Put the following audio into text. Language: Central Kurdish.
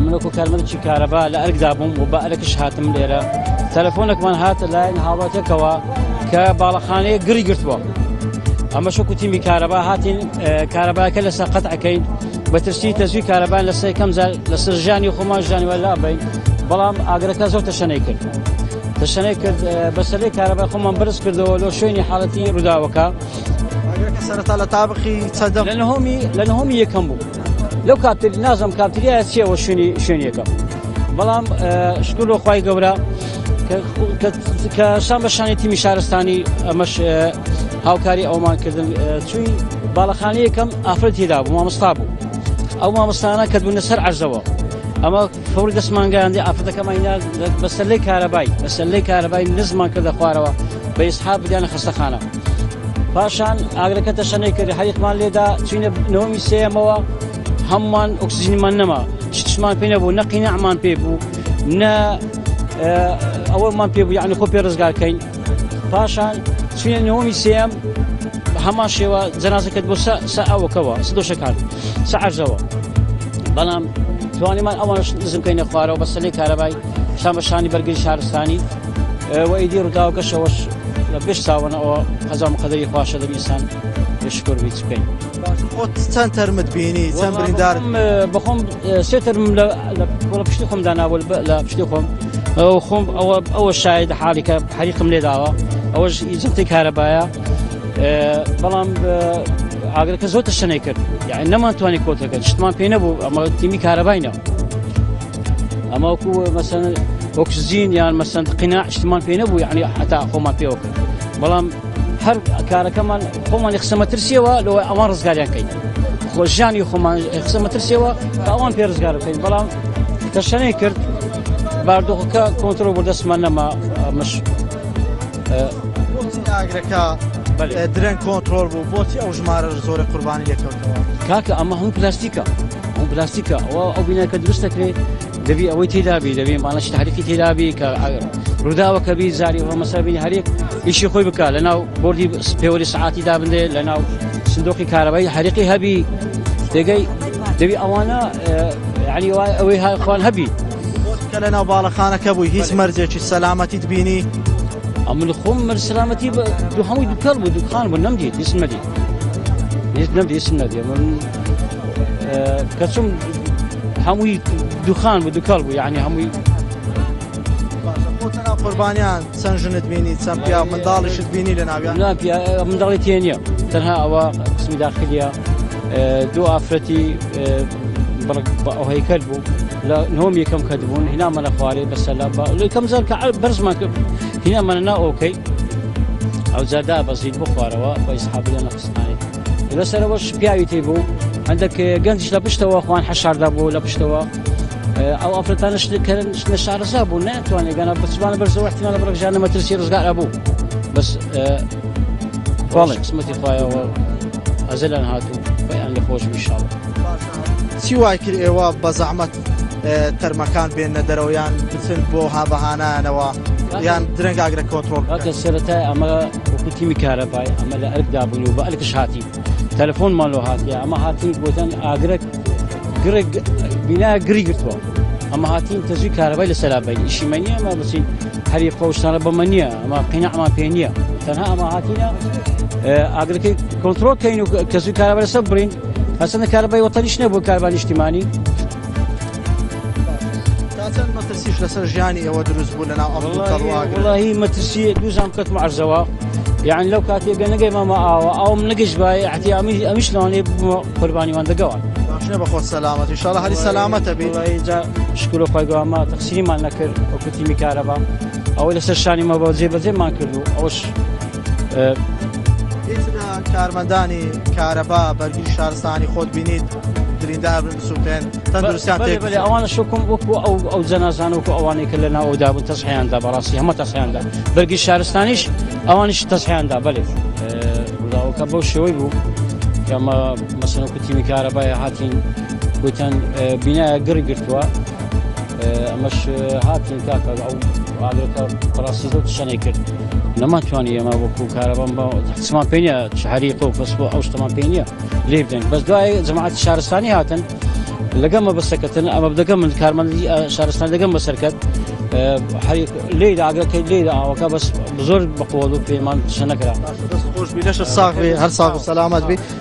منكو كارمنتشي كهرباء لا أرقدابهم وبألكش هاتم ليرة تلفونك من هات لاين هاواتك و كبالخانة قري قرتوا أما شو كتيمي كهرباء هاتين كهرباء كلا سقطع كين بترسي تزوي كهرباء لسه كم زال لسه جاني وخمان جاني ولا بين بلام أقرأ زوج تشنيكر بس ليه كهرباء خمان برس كردو لو شويني حالتي رداوكا أقرأ صارت على طابخي تصدق لأنهم يكملوا لو كابتر نازم كابتريا شيء وشوني يكم بلام شكله خواي قبرة كشام بشاني تيمي شارستاني مش هاوكاري أو ما كردن شوي بالخانية كم أفرد هداب وما مصطابو أو ما مصطانا كدبوا نسر عرزوا أما فوري دسمان عندي أفرد كمان ينال بس اللي كهربائي نزمان كذا خواروا بيسحاب بدينا خستخانة فاشان أقرأ كتشني كري حريق مال ليدا شين نومي سيموا همان أكسجين من نما شتشمان بينبو نقينا عمان بيبو نا أول ما بيبو يعني خوبي رزقار كين فاشان شين نومي سيم همان شوا جنازة كتبو سا أو كوا سدو شكال سعرزوا بلام تواني ما أول لازم كين خوارو بس اللي كهربائي شام بشاني برجل شهرستاني ويديروا داو كشوش لبيش ساونا أو خزام قدري خواشة الإنسان يشكر بيتسكين. خود سنتر متبيني سنبرين دار. بخوم سنتر ولا بشتيكم دانا ولا بشتيكم وخوم أول شاهد حالك حريق ملي دعوة أول يزنتي كهرباء بلام عقل كزوت الشنيكر يعني نما تواني كوتك اجتماع بينبو أما تيمي كهربائنا أما أكو مثلا أكسجين يعني مثلا قناع اجتماع بينبو يعني حتى خوما بيوك بلام هر كار كمان خوما يخصم ترسيوا لو أوان رزقار يعني خوجاني خوما يخصم ترسيوا أوان في رزقار كين بلام تشنيكر باردو كونترول بردس من ما مش أجرك درين كنترول بوتي أو جمار زور قرباني لكوتوا كاكا أما هم بلاستيكا أو بينا كدرستك لي دبي أوي تلابي دبي معنا شيء تحريكي تلابي كرداوة كبير زاري ومثلا بيني هريك إيش يخوي بك لأنه بوردي بيوري ساعاتي دابندي لأنه صندوقي كهربائي حريقي هبي دبي أوانا يعني أوي هاي إخوان هبي كلنا بالخانة كبوي هيس مرجع السلامتي تبيني أما الخوم السلامتي دو هموي دكان ودكان ونمدي اسم نادي من كسم هموي دخان ودكالبو يعني هموي قوتنا قربانيان سنجن تبيني سامبيا من دالش تبيني لنابيان لا بيا من دالي تينيا تنها أو قسم داخلية دو أفرتي أو هي كلبو لا نهم يكم كذبون هنا من أخواري بس لا كم زال كبرز ما هنا مننا أوكي أو زادا بسيط بخواروا ويسحب لنا خصناي بس أنا وش بيعي تيبو عندك جنش لبشتوا أخوان حشر دابو لبشتوا أو أفريقيا نشعر سابو نات وأنا أنا بس أنا برزو احتمال برجع أنا ما ترسي رزق أبوه بس والله اسمتي خايا وأزلنا هاتو بيان لخوش إن شاء الله. سواء كل إيواب بزعمة ترمكان بين درويان بسند بوها بهانا نوا يعني درنج أجر كنترول. هذا سرتها أما وكتيمي كهرباء أما لا أرك دابوني وبألك شهاتي تلفون مالو هاتي أما هاتي بوتن أجرك قرق بناء قريقتوا أما هاتين تزوي كهرباء لسلابين إشي منيا ما بسين حريق فوشنا بمنيا أما قناع ما بينيا تنها أما هاتينا أجرك كنترول كينو كزوي كهرباء لسبرين هسنا كهرباء وطنيش نبو كهرباء اجتماعي تاسن ما ترسيش لسرجاني أو دروس بولنا أفضل والله ما ترسي دوزام كت معرزوا يعني لو كاتي جنجي ما أو منجش باي احتي أمش لوني قرباني وان دقوان شنو بخو سلامة إن شاء الله هذه سلامة تبي والله إذا شكله خايقوا ما تقصيري ما نكر أو كتيمي كهرباء أو لسرشاني ما بوزي ما كله أوش إذا كارمنداني كهرباء برجي شهرستاني خود بينيد درين دار بالسوتين تندرسان تيك بلي أوانا شوكم وكو أو زنازان وكو أواني كلنا أو داب تصحيان دا براسي هم تصحيان دا برجي شهرستانيش أوانيش تصحيان دا بلي ولا وكبو شوي بو كما مثلا كتيمي كهرباء هاتين قلتن بناء قرقرتوا مش هاتين كاكا أو على براسي دوت شنيكر لما تواني ما بكو كهرباء تسمع بينيا حريق وفصل أو تسمع بينيا ليبدن بس دواي جماعة الشهرستاني هاتن لەگەمە بەسەکەتن ئەمە بدەکەم من کارمەندی شارستان دەگەم بەسەرکەت لێدا ئاگرەکەی لێدا ئاوەکە بەس زۆر بەقۆڵ و پەیمان شە نەکرا خۆش بی لەشە ساغ بێ هەر ساغ و سەلامەت بی